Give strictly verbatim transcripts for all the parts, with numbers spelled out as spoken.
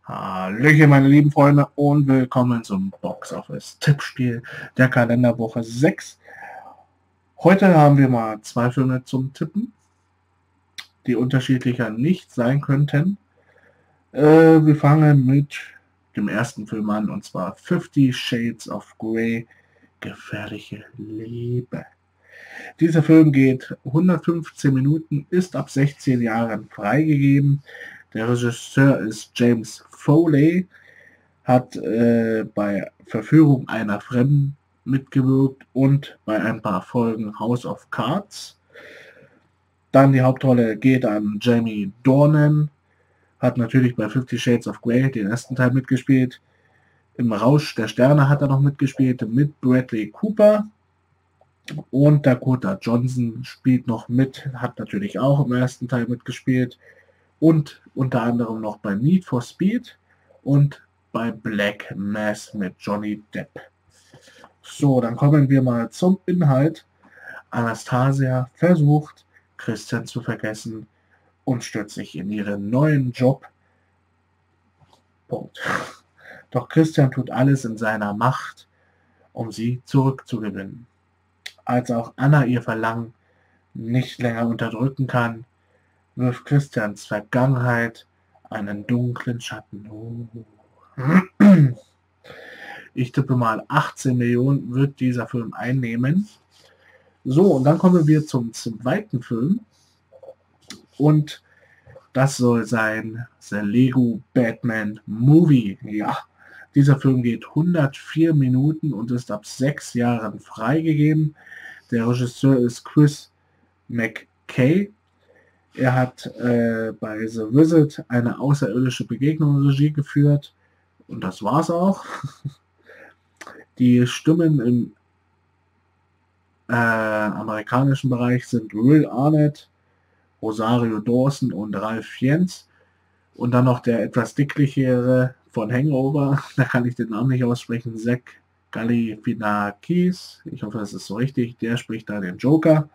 Hallöchen, meine lieben Freunde, und willkommen zum Box Office Tippspiel der Kalenderwoche sechs. Heute haben wir mal zwei Filme zum Tippen, die unterschiedlicher nicht sein könnten. Äh, wir fangen mit dem ersten Film an, und zwar Fifty Shades of Grey, Gefährliche Liebe. Dieser Film geht hundertfünfzehn Minuten, ist ab sechzehn Jahren freigegeben. Der Regisseur ist James Foley, hat äh, bei Verführung einer Fremden mitgewirkt und bei ein paar Folgen House of Cards. Dann die Hauptrolle geht an Jamie Dornan, hat natürlich bei Fifty Shades of Grey den ersten Teil mitgespielt. Im Rausch der Sterne hat er noch mitgespielt mit Bradley Cooper. Und Dakota Johnson spielt noch mit, hat natürlich auch im ersten Teil mitgespielt. Und unter anderem noch bei Need for Speed und bei Black Mass mit Johnny Depp. So, dann kommen wir mal zum Inhalt. Anastasia versucht, Christian zu vergessen und stürzt sich in ihren neuen Job. Punkt. Doch Christian tut alles in seiner Macht, um sie zurückzugewinnen. Als auch Anna ihr Verlangen nicht länger unterdrücken kann, wirft Christians Vergangenheit einen dunklen Schatten. Oh. Ich tippe mal, achtzehn Millionen wird dieser Film einnehmen. So, und dann kommen wir zum zweiten Film. Und das soll sein The Lego Batman Movie. Ja, dieser Film geht hundertvier Minuten und ist ab sechs Jahren freigegeben. Der Regisseur ist Chris McKay. Er hat äh, bei The Visit eine außerirdische Begegnung Regie geführt. Und das war's auch. Die Stimmen im äh, amerikanischen Bereich sind Will Arnett, Rosario Dawson und Ralph Fiennes. Und dann noch der etwas dicklichere von Hangover, da kann ich den Namen nicht aussprechen, Zach Galifianakis. Ich hoffe, das ist so richtig. Der spricht da den Joker.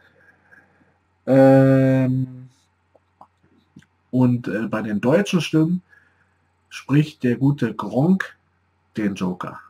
Ähm, und äh, bei den deutschen Stimmen spricht der gute Gronkh den Joker.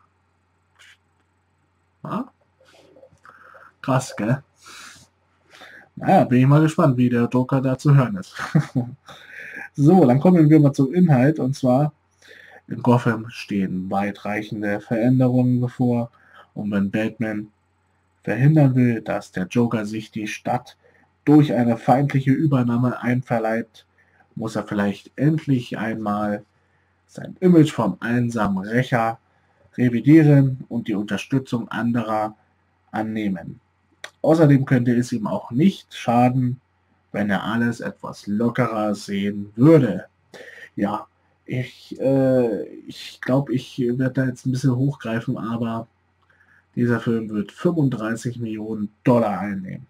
Ja? Krass, gell? Naja, bin ich mal gespannt, wie der Joker da zu hören ist. So, dann kommen wir mal zum Inhalt, und zwar in Gotham stehen weitreichende Veränderungen bevor, und wenn Batman verhindern will, dass der Joker sich die Stadt durch eine feindliche Übernahme einverleibt, muss er vielleicht endlich einmal sein Image vom einsamen Rächer revidieren und die Unterstützung anderer annehmen. Außerdem könnte es ihm auch nicht schaden, wenn er alles etwas lockerer sehen würde. Ja, ich äh, ich glaube, ich werde da jetzt ein bisschen hochgreifen, aber dieser Film wird fünfunddreißig Millionen Dollar einnehmen.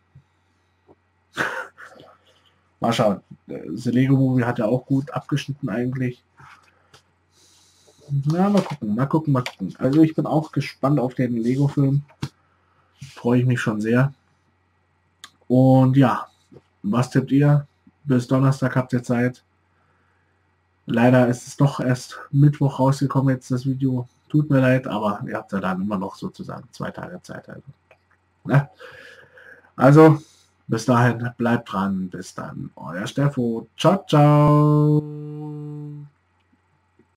Mal schauen. The Lego Movie hat ja auch gut abgeschnitten eigentlich. Na, mal gucken, mal gucken, mal gucken. Also ich bin auch gespannt auf den Lego-Film. Freue ich mich schon sehr. Und ja, was tippt ihr? Bis Donnerstag habt ihr Zeit. Leider ist es doch erst Mittwoch rausgekommen jetzt das Video. Tut mir leid, aber ihr habt ja dann immer noch sozusagen zwei Tage Zeit. Also, ne? Also bis dahin, bleibt dran. Bis dann. Euer Steffo. Ciao, ciao.